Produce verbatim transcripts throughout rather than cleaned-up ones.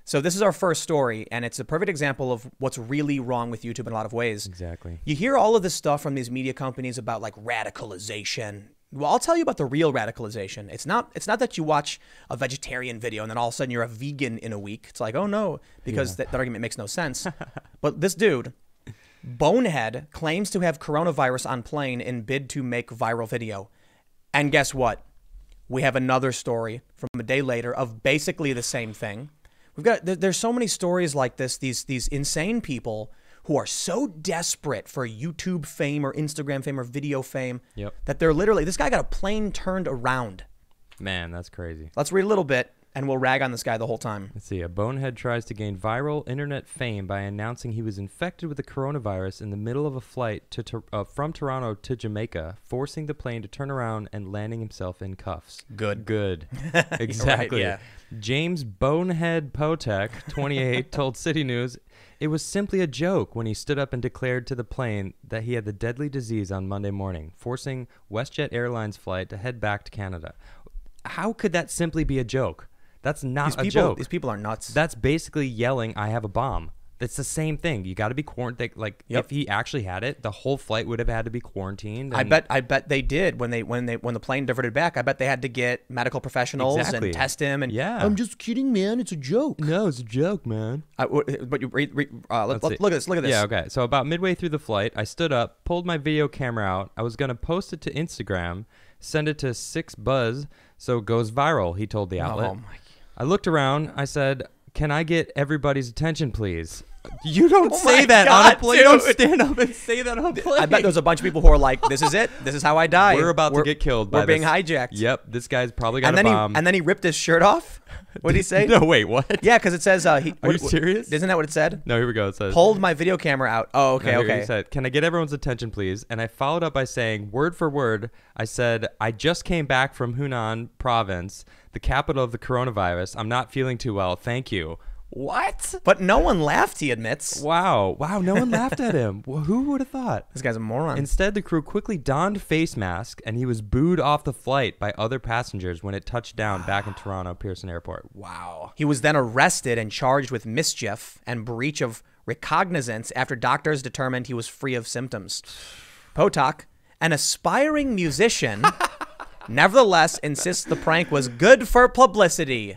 So this is our first story, and it's a perfect example of what's really wrong with YouTube in a lot of ways. Exactly. You hear all of this stuff from these media companies about like radicalization. Well, I'll tell you about the real radicalization. It's not it's not that you watch a vegetarian video and then all of a sudden you're a vegan in a week. It's like, oh no, because yeah. that, that argument makes no sense. But this dude, Bonehead, claims to have coronavirus on plane in bid to make viral video. And guess what? We have another story from a day later of basically the same thing. We've got there, there's so many stories like this, these these insane people who are so desperate for YouTube fame or Instagram fame or video fame yep. that they're literally, this guy got a plane turned around. Man, that's crazy. Let's read a little bit and we'll rag on this guy the whole time. Let's see. A bonehead tries to gain viral internet fame by announcing he was infected with the coronavirus in the middle of a flight to, to uh, from Toronto to Jamaica, forcing the plane to turn around and landing himself in cuffs. Good. Good. Exactly. Right, yeah. James Bonehead Potek, twenty-eight, told City News it was simply a joke when he stood up and declared to the plane that he had the deadly disease on Monday morning, forcing WestJet Airlines flight to head back to Canada. How could that simply be a joke? That's not these a people, joke. These people are nuts. That's basically yelling, I have a bomb. It's the same thing. You got to be quarantined. Like yep. if he actually had it, the whole flight would have had to be quarantined. I bet. I bet they did when they when they when the plane diverted back. I bet they had to get medical professionals exactly. and test him. And yeah, I'm just kidding, man. It's a joke. No, it's a joke, man. I, but you read. read uh, let, look, look at this. Look at this. Yeah. Okay. So about midway through the flight, I stood up, pulled my video camera out. I was gonna post it to Instagram, send it to Six Buzz, so it goes viral. He told the outlet. Oh my. I looked around. I said, "Can I get everybody's attention, please?" You don't oh say that God, on a plane. You don't dude. stand up and say that on a plane. I bet there's a bunch of people who are like, "This is it. This is how I die. We're about we're, to get killed. We're by being this. hijacked." Yep, this guy's probably got and a then bomb. He, and then he ripped his shirt off. What did he say? No, wait, what? Yeah, because it says. Uh, he, Are what, you serious? Isn't that what it said? No, here we go. It says, "Pulled my video camera out." Oh, okay, no, okay. He said, "Can I get everyone's attention, please?" And I followed up by saying, word for word, I said, "I just came back from Hunan province, the capital of the coronavirus. I'm not feeling too well. Thank you." What? But no one laughed, he admits. Wow. Wow, no one laughed at him. Well, who would have thought? This guy's a moron. Instead, the crew quickly donned face masks, and he was booed off the flight by other passengers when it touched down back in Toronto Pearson Airport. Wow. He was then arrested and charged with mischief and breach of recognizance after doctors determined he was free of symptoms. Potok, an aspiring musician, nevertheless insists the prank was good for publicity.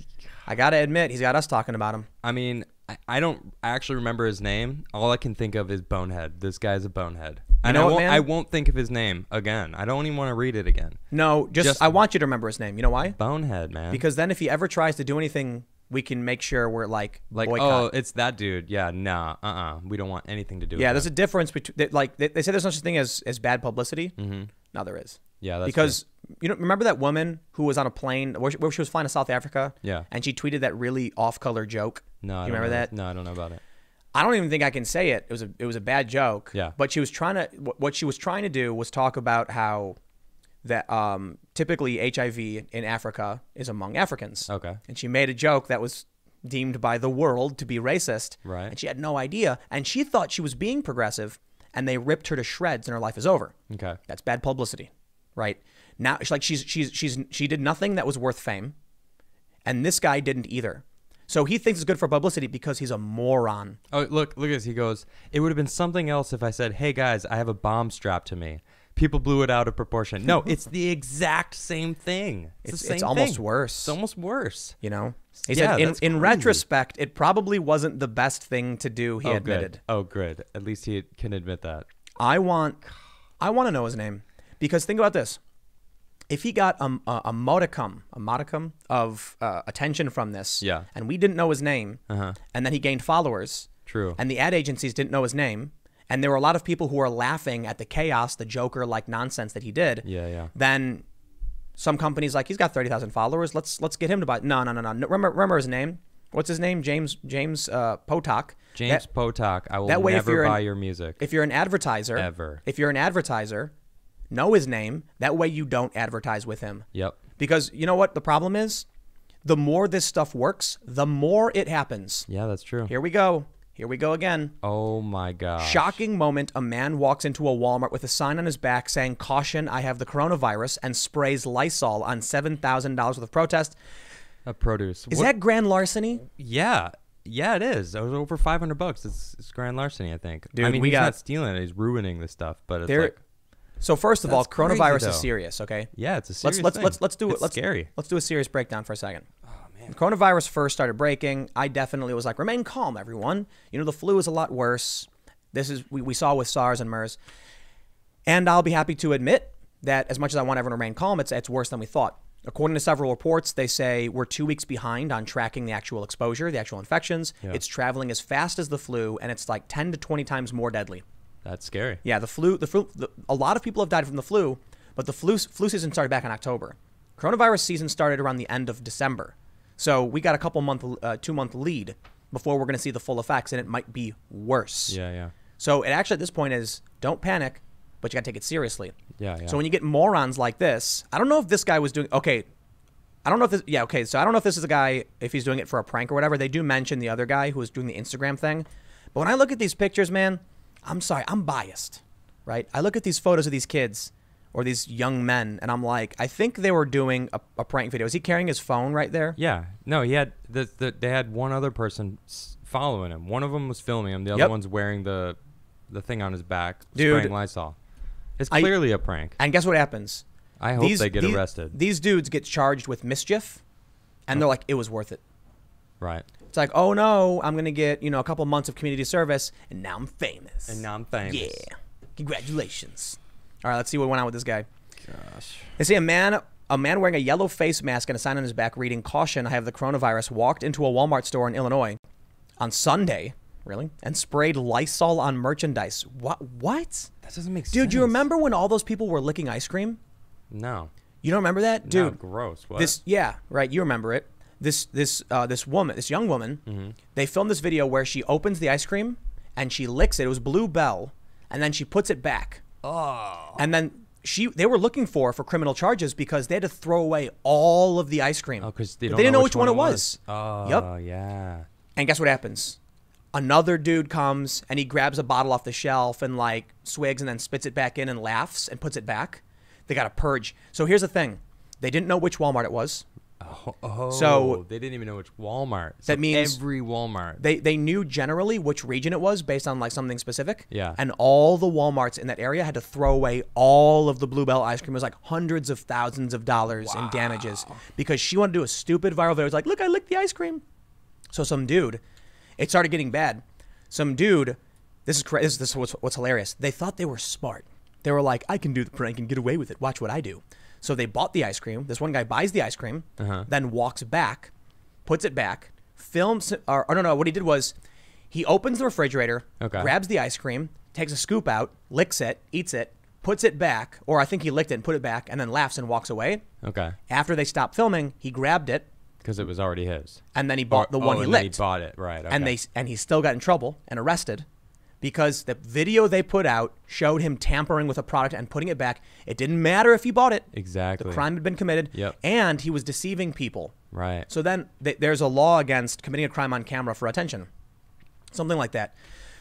I gotta admit, he's got us talking about him. I mean, I, I don't actually remember his name. All I can think of is Bonehead. This guy's a bonehead. And You know I what, won't, man? I won't think of his name again. I don't even want to read it again. No, just, Just- I want you to remember his name. You know why? Bonehead, man. Because then if he ever tries to do anything, we can make sure we're like, like, boycott. oh, it's that dude. Yeah, nah, uh-uh. We don't want anything to do Yeah, with there's that. a difference between, like, they, they say there's no such thing as, as bad publicity. Mm-hmm. No, there is. Yeah, that's because you know, remember that woman who was on a plane where she, where she was flying to South Africa? Yeah. And she tweeted that really off-color joke. No, I you don't remember know. that? No, I don't know about it. I don't even think I can say it. It was a it was a bad joke. Yeah. But she was trying to what she was trying to do was talk about how that um, typically H I V in Africa is among Africans. Okay. And she made a joke that was deemed by the world to be racist. Right. And she had no idea, and she thought she was being progressive, and they ripped her to shreds, and her life is over. Okay. That's bad publicity, right? Now, she's like she's she's she's she did nothing that was worth fame, and this guy didn't either. So he thinks it's good for publicity because he's a moron. Oh, look, look at this. He goes, it would have been something else if I said, hey, guys, I have a bomb strapped to me. People blew it out of proportion. No, it's the exact same thing. It's, It's, the same it's almost thing. worse. It's almost worse. You know? He Yeah, said in, that's in crazy. retrospect, it probably wasn't the best thing to do, he oh, admitted. Good. Oh, good. At least he can admit that. I want I want to know his name. Because think about this. If he got a, a, a modicum, a modicum of uh, attention from this, Yeah. and we didn't know his name, Uh-huh. and then he gained followers, True. and the ad agencies didn't know his name, and there were a lot of people who were laughing at the chaos, the Joker-like nonsense that he did, Yeah, yeah. then some companies like, he's got thirty thousand followers, let's let's get him to buy. No, no, no, no. Remember, remember his name? What's his name? James James uh, Potok. James That- Potok, I will that way if never you're buy an- your music. If you're an advertiser, Ever. if you're an advertiser, know his name. That way you don't advertise with him. Yep. Because you know what the problem is? The more this stuff works, the more it happens. Yeah, that's true. Here we go. Here we go again. Oh, my gosh. Shocking moment. A man walks into a Walmart with a sign on his back saying, "Caution, I have the coronavirus," and sprays Lysol on seven thousand dollars worth of protest. of produce. Is What- that grand larceny? Yeah. Yeah, it is. It was over five hundred bucks. It's, it's grand larceny, I think. Dude, I mean, we he's got- not stealing it. He's ruining the stuff, but it's There- like, So first of all, That's crazy, coronavirus though. is serious, okay? yeah, it's a Let's serious let's thing. let's let's do it. It's Let's scary. let's do a serious breakdown for a second. Oh, man. When coronavirus first started breaking, I definitely was like, remain calm, everyone. You know, the flu is a lot worse. This is we, we saw with SARS and MERS. And I'll be happy to admit that as much as I want everyone to remain calm, it's it's worse than we thought. According to several reports, they say we're two weeks behind on tracking the actual exposure, the actual infections. Yeah. It's traveling as fast as the flu, and it's like ten to twenty times more deadly. That's scary. Yeah, the flu, the flu, the, a lot of people have died from the flu, but the flu flu season started back in October. Coronavirus season started around the end of December. So we got a couple month, uh, two month lead before we're going to see the full effects, and it might be worse. Yeah, yeah. So it actually at this point is don't panic, but you got to take it seriously. Yeah, yeah. So when you get morons like this, I don't know if this guy was doing, okay, I don't know if this, yeah, okay, so I don't know if this is a guy, if he's doing it for a prank or whatever. They do mention the other guy who was doing the Instagram thing. But when I look at these pictures, man, I'm sorry, I'm biased, right? I look at these photos of these kids or these young men, and I'm like, I think they were doing a, a prank video. Is he carrying his phone right there? Yeah. No, he had the, the they had one other person s- following him. One of them was filming him. The other Yep. one's wearing the the thing on his back, Dude. spraying Lysol. It's I- clearly a prank. And guess what happens? I hope they get these, arrested. These dudes get charged with mischief, and they're like, it was worth it. Right. It's like, oh no, I'm gonna get, you know, a couple months of community service, and now I'm famous. And now I'm famous. Yeah, congratulations. All right, let's see what went on with this guy. Gosh. They say a man, a man wearing a yellow face mask and a sign on his back reading "Caution, I have the coronavirus," walked into a Walmart store in Illinois on Sunday, really, and sprayed Lysol on merchandise. What? What? That doesn't make sense. Dude, you remember when all those people were licking ice cream? No. You don't remember that, No, dude? gross. What? This, yeah, right. You remember it. This, this, uh, this woman, this young woman. Mm-hmm. They filmed this video where she opens the ice cream and she licks it. It was Blue Bell, and then she puts it back. Oh. And then she, they were looking for her for criminal charges because they had to throw away all of the ice cream. Oh, because they, They don't didn't know know which one it was. Oh, Yep. yeah. And guess what happens? Another dude comes and he grabs a bottle off the shelf and like swigs and then spits it back in and laughs and puts it back. They got to purge. So here's the thing. They didn't know which Walmart it was. Oh, oh, So- they didn't even know which Walmart. That So means- every Walmart. They they knew generally which region it was based on like something specific. Yeah. And all the Walmarts in that area had to throw away all of the Blue Bell ice cream. It was like hundreds of thousands of dollars in damages because she wanted to do a stupid viral video. It was like, look, I licked the ice cream. So some dude, it started getting bad. Some dude, this is cra- this, this is what's, what's hilarious. They thought they were smart. They were like, I can do the prank and get away with it. Watch what I do. So they bought the ice cream. This one guy buys the ice cream, Uh-huh. then walks back, puts it back, films, or, or no, no, what he did was he opens the refrigerator, Okay. grabs the ice cream, takes a scoop out, licks it, eats it, puts it back, or I think he licked it and put it back, and then laughs and walks away. Okay. After they stopped filming, he grabbed it, Because it was already his. and then he bought Or- the one oh, he and then licked. he bought it. Right. Okay. And they and he still got in trouble and arrested because the video they put out showed him tampering with a product and putting it back. It didn't matter if he bought it. Exactly. The crime had been committed. Yep. And he was deceiving people. Right. So then th- there's a law against committing a crime on camera for attention. Something like that.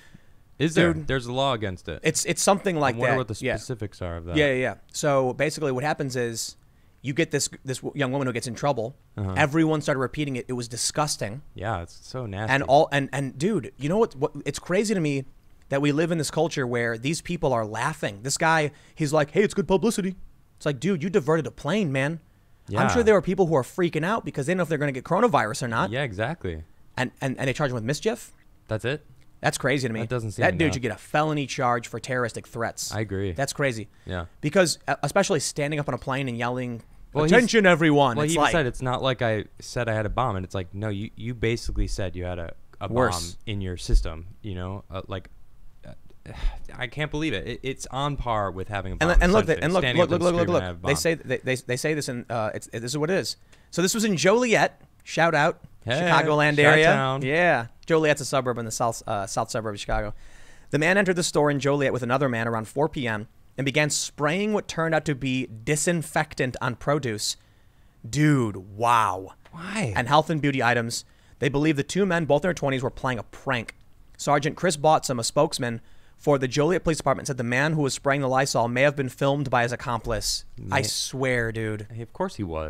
Is there? Dude. There's a law against it. It's it's something like I wonder that. what the Yeah. specifics are of that. Yeah, yeah, yeah. So basically, what happens is you get this this young woman who gets in trouble. Uh-huh. Everyone started repeating it. It was disgusting. Yeah, it's so nasty. And all and and dude, you know what? What it's crazy to me that we live in this culture where these people are laughing. This guy, he's like, "Hey, it's good publicity." It's like, dude, you diverted a plane, man. I'm Yeah. sure there were people who are freaking out because they didn't know if they're going to get coronavirus or not. Yeah, exactly. And and and they charge him with mischief. That's it. That's crazy to me. That doesn't seem That dude enough. should get a felony charge for terroristic threats. I agree. That's crazy. Yeah. Because uh, especially standing up on a plane and yelling, Well, he's- "Attention, everyone!" Well, it's he even like, said it's not like I said I had a bomb, and it's like, no, you, you basically said you had a, a bomb Worse. in your system. You know, uh, like uh, I can't believe it. it. It's on par with having a bomb. and, and look, they, essentially. and look, Standing look, up look, and look, look, screaming, "I look. have a They bomb." say they, they they say this in uh, it's this is what it is. So this was in Joliet, shout out, Hey, Chicagoland area. Chi-town. Yeah, Joliet's a suburb in the south uh, south suburb of Chicago. The man entered the store in Joliet with another man around four p.m. and began spraying what turned out to be disinfectant on produce. Dude, wow. Why? And health and beauty items. They believe the two men, both in their twenties, were playing a prank. Sergeant Chris Botsam, a spokesman for the Joliet Police Department, said the man who was spraying the Lysol may have been filmed by his accomplice. I Man. swear, dude. Hey, of course he was.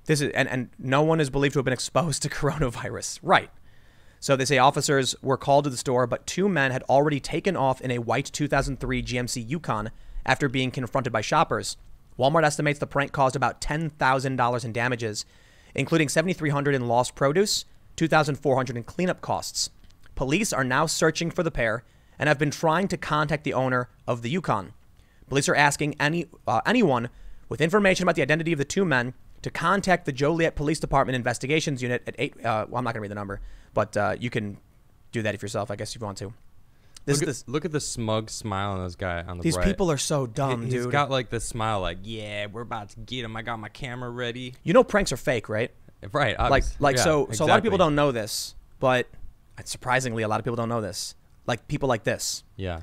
This is and, and no one is believed to have been exposed to coronavirus. Right. So they say officers were called to the store, but two men had already taken off in a white two thousand three G M C Yukon after being confronted by shoppers. Walmart estimates the prank caused about ten thousand dollars in damages, including seven thousand three hundred dollars in lost produce, two thousand four hundred dollars in cleanup costs. Police are now searching for the pair and have been trying to contact the owner of the Yukon. Police are asking any uh, anyone with information about the identity of the two men to contact the Joliet Police Department Investigations Unit at eight. Uh, well, I'm not going to read the number, but uh, you can do that if yourself, I guess, if you want to. This, look, this, at, look at the smug smile on this guy on the these right. people are so dumb, He's dude. He's got like this smile like, yeah, we're about to get him. I got my camera ready. You know pranks are fake, right? Right. Like, obviously. like yeah, so, exactly. so a lot of people don't know this, but surprisingly, a lot of people don't know this. Like people like this. Yeah.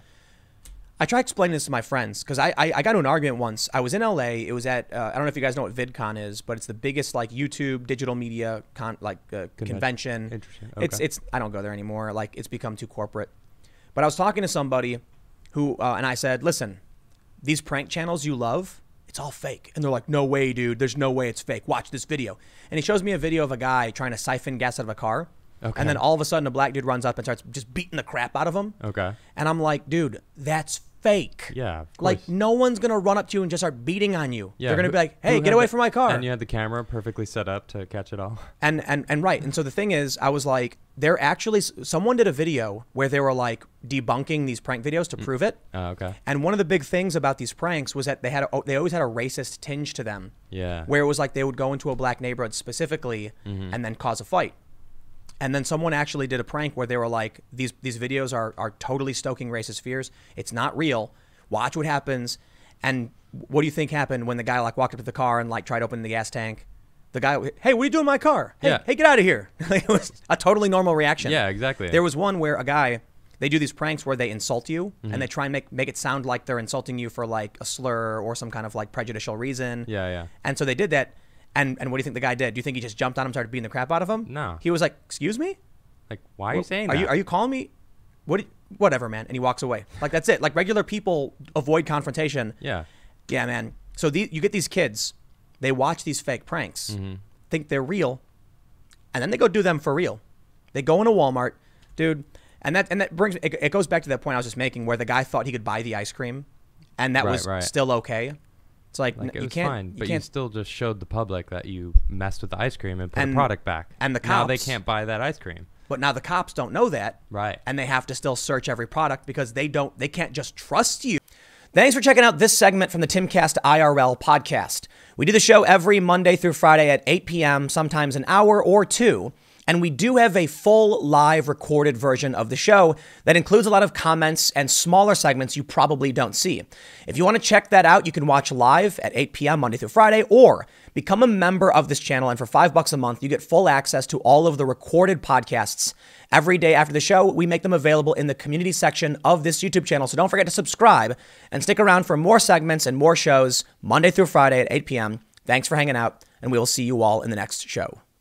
I try explaining this to my friends because I, I I got into an argument once. I was in L A. It was at uh, I don't know if you guys know what VidCon is, but it's the biggest like YouTube digital media con like uh, convention. Interesting. Okay. It's it's I don't go there anymore. Like it's become too corporate. But I was talking to somebody who uh, and I said, listen, these prank channels you love, it's all fake. And they're like, no way, dude. There's no way it's fake. Watch this video. And he shows me a video of a guy trying to siphon gas out of a car. Okay. And then all of a sudden a black dude runs up and starts just beating the crap out of him. Okay. And I'm like, dude, that's fake. Yeah, of course. Like no one's gonna run up to you and just start beating on you. Yeah, They're gonna who- be like, hey, who get had away the- from my car. And you had the camera perfectly set up to catch it all. And and and right. And so the thing is, I was like, they're actually someone did a video where they were like debunking these prank videos to prove it. Oh, okay. And one of the big things about these pranks was that they had a, they always had a racist tinge to them, Yeah. where it was like they would go into a black neighborhood specifically Mm-hmm. and then cause a fight. And then someone actually did a prank where they were like, these these videos are are totally stoking racist fears. It's not real. Watch what happens. And what do you think happened when the guy like walked up to the car and like tried to open the gas tank? The guy, hey, what are you doing in my car? Hey, Yeah. hey, get out of here. It was a totally normal reaction. Yeah, exactly. There was one where a guy, they do these pranks where they insult you Mm-hmm. and they try and make, make it sound like they're insulting you for like a slur or some kind of like prejudicial reason. Yeah, yeah. And so they did that. And and what do you think the guy did? Do you think he just jumped on him and started beating the crap out of him? No. He was like, excuse me? Like, why are you saying Are that? you, are you calling me? What? do you- whatever, man. And he walks away. Like, that's it. Like regular people avoid confrontation. Yeah. Yeah, man. So the, you get these kids, they watch these fake pranks, Mm-hmm. think they're real, and then they go do them for real. They go into Walmart, dude, and that and that brings it, it goes back to that point I was just making, where the guy thought he could buy the ice cream, and that Right, was right. still okay. It's like, Like, n- it you was can't, fine, you but you can't, still just showed the public that you messed with the ice cream and put And- the product back. and the Now they cops- can't buy that ice cream. but now the cops don't know that, Right. and they have to still search every product because they don't, they can't just trust you. Thanks for checking out this segment from the Timcast I R L podcast. We do the show every Monday through Friday at eight p.m., sometimes an hour or two. And we do have a full live recorded version of the show that includes a lot of comments and smaller segments you probably don't see. If you want to check that out, you can watch live at eight p.m. Monday through Friday, or become a member of this channel. And for five bucks a month, you get full access to all of the recorded podcasts. Every day after the show, we make them available in the community section of this YouTube channel. So don't forget to subscribe and stick around for more segments and more shows Monday through Friday at eight p.m. Thanks for hanging out, and we will see you all in the next show.